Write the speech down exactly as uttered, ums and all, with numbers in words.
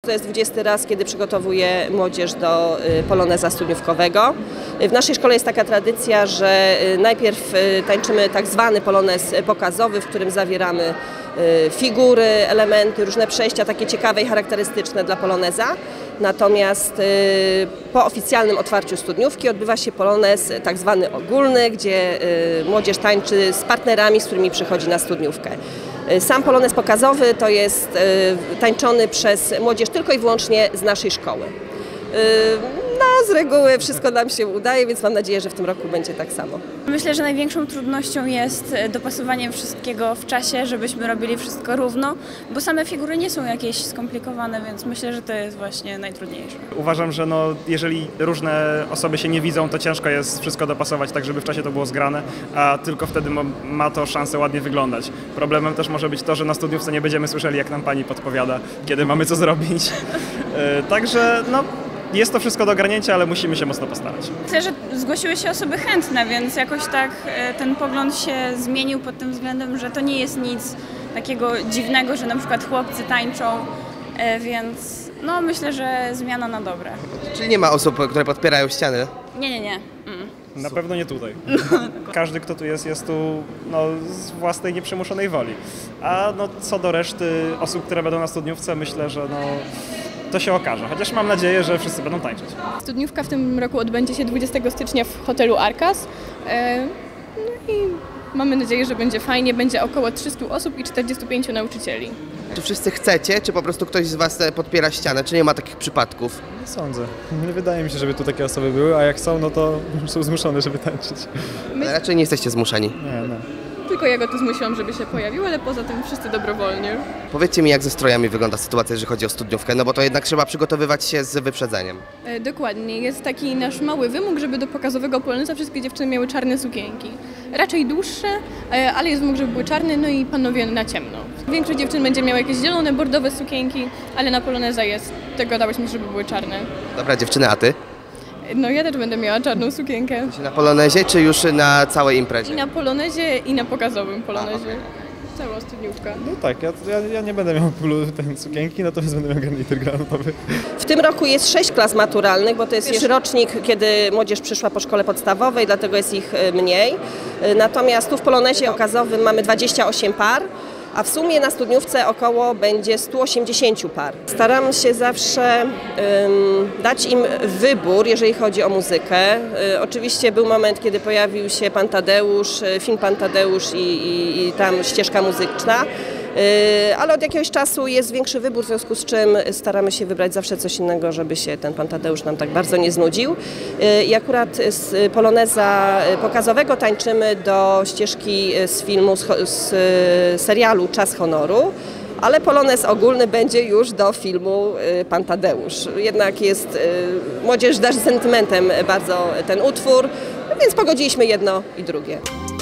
to jest dwudziesty raz, kiedy przygotowuję młodzież do poloneza studniówkowego. W naszej szkole jest taka tradycja, że najpierw tańczymy tak zwany polonez pokazowy, w którym zawieramy figury, elementy, różne przejścia takie ciekawe i charakterystyczne dla poloneza. Natomiast po oficjalnym otwarciu studniówki odbywa się polonez tak zwany ogólny, gdzie młodzież tańczy z partnerami, z którymi przychodzi na studniówkę. Sam polonez pokazowy to jest tańczony przez młodzież tylko i wyłącznie z naszej szkoły. No, z reguły wszystko nam się udaje, więc mam nadzieję, że w tym roku będzie tak samo. Myślę, że największą trudnością jest dopasowanie wszystkiego w czasie, żebyśmy robili wszystko równo, bo same figury nie są jakieś skomplikowane, więc myślę, że to jest właśnie najtrudniejsze. Uważam, że no, jeżeli różne osoby się nie widzą, to ciężko jest wszystko dopasować tak, żeby w czasie to było zgrane, a tylko wtedy ma, ma to szansę ładnie wyglądać. Problemem też może być to, że na studniówce nie będziemy słyszeli, jak nam pani podpowiada, kiedy mamy co zrobić. Yy, także no, jest to wszystko do ogarnięcia, ale musimy się mocno postarać. Myślę, że zgłosiły się osoby chętne, więc jakoś tak ten pogląd się zmienił pod tym względem, że to nie jest nic takiego dziwnego, że na przykład chłopcy tańczą, więc no myślę, że zmiana na dobre. Czyli nie ma osób, które podpierają ściany? Nie, nie, nie. Mm. Na pewno nie tutaj. Każdy, kto tu jest, jest tu no, z własnej nieprzymuszonej woli. A no, co do reszty osób, które będą na studniówce, myślę, że no, to się okaże, chociaż mam nadzieję, że wszyscy będą tańczyć. Studniówka w tym roku odbędzie się dwudziestego stycznia w hotelu Arkas. No i mamy nadzieję, że będzie fajnie, będzie około trzystu osób i czterdziestu pięciu nauczycieli. Czy wszyscy chcecie, czy po prostu ktoś z was podpiera ścianę, czy nie ma takich przypadków? Nie sądzę. Nie wydaje mi się, żeby tu takie osoby były, a jak są, no to są zmuszone, żeby tańczyć. Ale raczej nie jesteście zmuszeni. Nie, no. Tylko ja go tu zmusiłam, żeby się pojawił, ale poza tym wszyscy dobrowolnie. Powiedzcie mi, jak ze strojami wygląda sytuacja, jeżeli chodzi o studniówkę, no bo to jednak trzeba przygotowywać się z wyprzedzeniem. E, dokładnie. Jest taki nasz mały wymóg, żeby do pokazowego poloneza wszystkie dziewczyny miały czarne sukienki. Raczej dłuższe, e, ale jest wymóg, żeby były czarne, no i panowie na ciemno. Większość dziewczyn będzie miała jakieś zielone, bordowe sukienki, ale na poloneza jest. Tego dałyśmy, żeby były czarne. Dobra, dziewczyny, a ty? No ja też będę miała czarną sukienkę. Na polonezie, czy już na całej imprezie? I na polonezie, i na pokazowym polonezie. Cała studniówka. No tak, ja, ja, ja nie będę miał bólu ten sukienki, natomiast będę miał garnitur granatowy. W tym roku jest sześć klas maturalnych, bo to jest pierwszy rocznik, kiedy młodzież przyszła po szkole podstawowej, dlatego jest ich mniej. Natomiast tu w polonezie okazowym mamy dwadzieścia osiem par. A w sumie na studniówce około będzie stu osiemdziesięciu par. Staram się zawsze um, dać im wybór, jeżeli chodzi o muzykę. Y, oczywiście był moment, kiedy pojawił się Pan Tadeusz, film Pan Tadeusz i, i, i tam ścieżka muzyczna. Y, ale od jakiegoś czasu jest większy wybór, w związku z czym staramy się wybrać zawsze coś innego, żeby się ten Pan Tadeusz nam tak bardzo nie znudził. Y, I akurat z poloneza pokazowego tańczymy do ścieżki z filmu, z, z serialu Czas honoru, ale polonez ogólny będzie już do filmu Pan Tadeusz. Jednak jest, młodzież darzy sentymentem bardzo ten utwór, więc pogodziliśmy jedno i drugie.